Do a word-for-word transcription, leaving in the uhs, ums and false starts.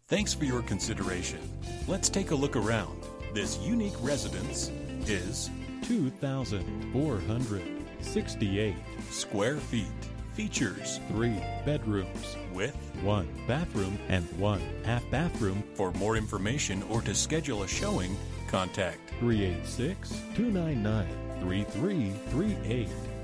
Thanks for your consideration. Let's take a look around. This unique residence is two thousand four hundred sixty-eight square feet. Features three bedrooms with one bathroom and one half bathroom. For more information or to schedule a showing, contact three eight six, two nine nine, three three three eight.